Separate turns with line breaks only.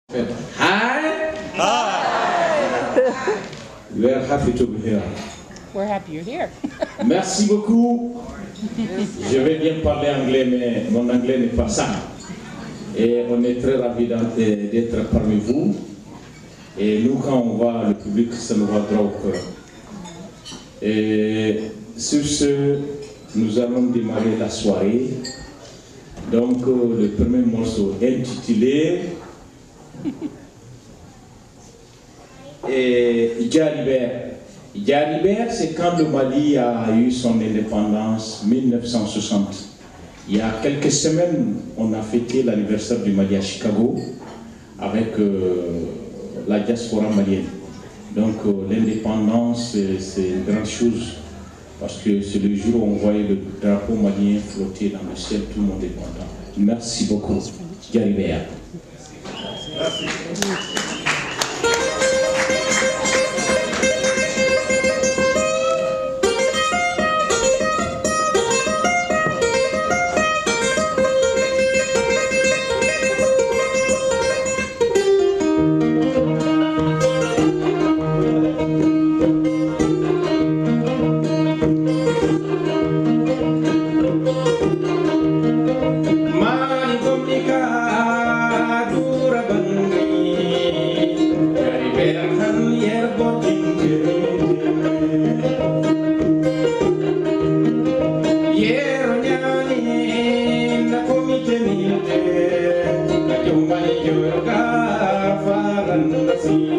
Hi. Hi. We're happy to be here.
We're happy you're here.
Merci beaucoup. Je vais bien parler anglais, mais mon anglais n'est pas ça. Et on est très ravis d'être parmi vous. Et nous, quand on voit le public, ça nous va droit au cœur. Et sur ce, nous allons démarrer la soirée. Donc, le premier morceau intitulé Djaribert. Djaribert, c'est quand le Mali a eu son indépendance, 1960. Il y a quelques semaines, on a fêté l'anniversaire du Mali à Chicago avec la diaspora malienne. Donc l'indépendance, c'est une grande chose parce que c'est le jour où on voyait le drapeau malien flotter dans le ciel, tout le monde est content. Merci beaucoup, Djaribert. Merci.
See